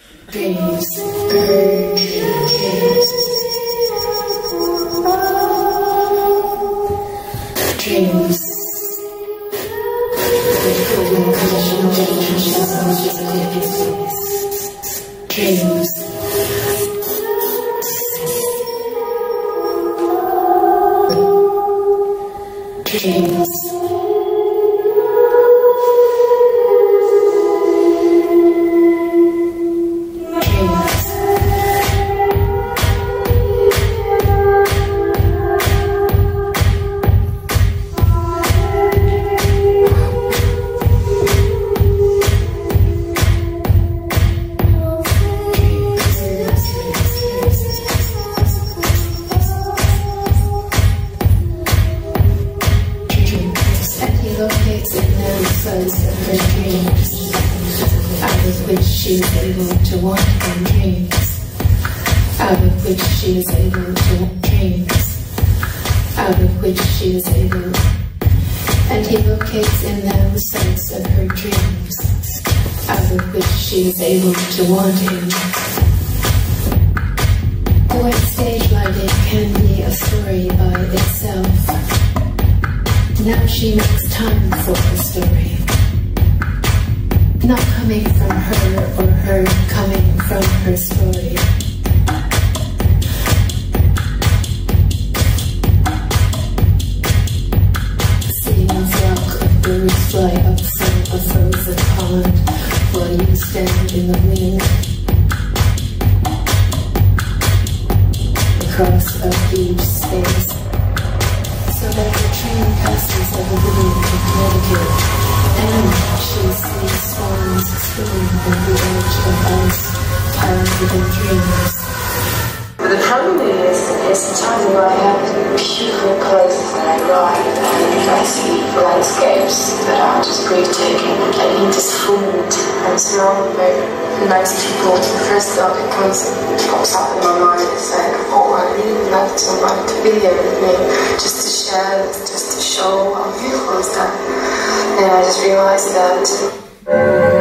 Dreams, dreams, unconditional relationships and physical abuse. Dreams, dreams. Locates in those sides of her dreams, out of which she is able to want in dreams, out of which she is able to want dreams, out of which she is able, and he locates in those sides of her dreams, out of which she is able to want him. The white stage lighting can be a story by itself. Now she makes time for the story, not coming from her or her coming from her story. Seeing a flock of birds fly up from a frozen pond while you stand in the wind across a huge space. So that the train passes over the road of Connecticut, and she sees swans swimming on the edge of ice, piled with her dreams. But the problem is sometimes in my head, beautiful places that I ride, and I see landscapes that are just breathtaking. I eat this food, I'm surrounded by nice people. The first thought that pops up in my mind is like, oh, I really would like somebody to be there with me, just to share, just to show how beautiful is that. And I just realized that